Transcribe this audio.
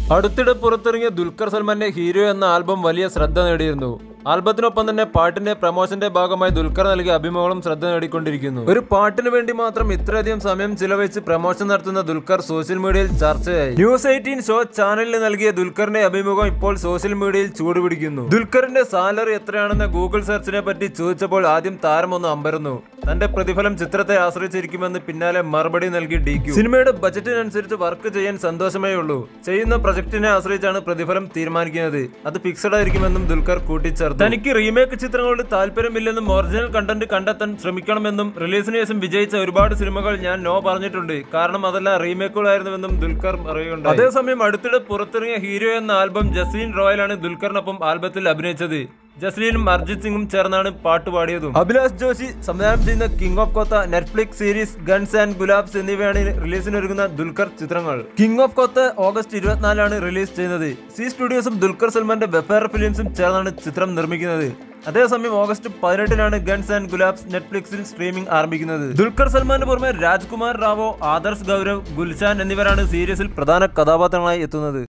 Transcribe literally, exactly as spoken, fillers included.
അടുത്തിടെ പുറത്തിറങ്ങിയ ദുൽഖർ സൽമാന്റെ ഹീറോ എന്ന ആൽബം വലിയ ശ്രദ്ധ നേടിയിരുന്നു. ആൽബത്തിനൊപ്പം തന്നെ പാട്ടിന്റെ പ്രമോഷന്റെ ഭാഗമായി ദുൽഖർ നൽകിയ അഭിമുഖങ്ങളും ശ്രദ്ധ നേടിക്കൊണ്ടിരിക്കുന്നു. ഒരു പാട്ടിന് വേണ്ടി മാത്രം ഇത്രയധികം സമയം ചിലവഴിച്ച് പ്രമോഷൻ നടത്തുന്ന ദുൽഖർ സോഷ്യൽ മീഡിയയിൽ ചർച്ചയായി. ന്യൂസ് എയ്റ്റീൻ ഷോ ചാനലിന് നൽകിയ ദുൽഖറിന്റെ അഭിമുഖം ഇപ്പോൾ സോഷ്യൽ മീഡിയയിൽ ചൂടുപിടിക്കുന്നു. ദുൽഖറിന്റെ സാലറി എത്രയാണെന്ന ഗൂഗിൾ സെർച്ചിനെ പറ്റി ചോദിച്ചപ്പോൾ ആദ്യം താരം ഒന്ന് അമ്പരന്നു. തന്റെ പ്രതിഫലം ചിത്രത്തെ ആശ്രയിച്ചിരിക്കുമെന്ന് പിന്നാലെ മറുപടി നൽകി ഡി ക്യു. സിനിമയുടെ ബജറ്റിനനുസരിച്ച് വർക്ക് ചെയ്യാൻ സന്തോഷമേ ഉള്ളൂ. ചെയ്യുന്ന പ്രൊജക്ടിനെ ആശ്രയിച്ചാണ് പ്രതിഫലം തീരുമാനിക്കുന്നത്. അത് ഫിക്സഡ് ആയിരിക്കുമെന്നും ദുൽഖർ കൂട്ടിച്ചേർത്തു. തനിക്ക് റീമേക്ക് ചിത്രങ്ങളോട് താല്പര്യമില്ലെന്നും ഒറിജിനൽ കണ്ടന്റ് കണ്ടെത്താൻ ശ്രമിക്കണമെന്നും റിലീസിന് ശേഷം വിജയിച്ച ഒരുപാട് സിനിമകൾ ഞാൻ നോ പറഞ്ഞിട്ടുണ്ട്, കാരണം അതെല്ലാം റീമേക്കുകളായിരുന്നുവെന്നും ദുൽഖർ പറയുകയുണ്ടായി. അതേസമയം അടുത്തിടെ പുറത്തിറങ്ങിയ ഹീറോ എന്ന ആൽബം ജസ്ലീൻ റോയലാണ് ദുൽഖറിനൊപ്പം ആൽബത്തിൽ അഭിനയിച്ചത്. ജസ്ലീനും അർജിത് സിംഗും ചേർന്നാണ് പാട്ട് പാടിയതും. അഭിലാഷ് ജോഷി സംവിധാനം ചെയ്യുന്ന king of Kotha, Netflix series guns and Gulaabs എന്നിവയാണ് റിലീസിനൊരുങ്ങുന്ന ദുൽഖർ ചിത്രങ്ങൾ. കിങ് ഓഫ് കൊത്ത ഓഗസ്റ്റ് ഇരുപത്തിനാലാണ് റിലീസ് ചെയ്യുന്നത്. സി സ്റ്റുഡിയോസും ദുൽഖർ സൽമാന്റെ വെഫയർ ഫിലിംസും ചേർന്നാണ് ചിത്രം നിർമ്മിക്കുന്നത്. അതേസമയം ഓഗസ്റ്റ് പതിനെട്ടിനാണ് ഗൺസ് ആൻഡ് ഗുലാബ്സ് നെറ്റ്ഫ്ലിക്സിൽ സ്ട്രീമിംഗ് ആരംഭിക്കുന്നത്. ദുൽഖർ സൽമാന് പുറമെ രാജ്കുമാർ റാവോ, ആദർശ് ഗൗരവ്, ഗുൽഷാൻ എന്നിവരാണ് സീരീസിൽ പ്രധാന കഥാപാത്രങ്ങളായി എത്തുന്നത്.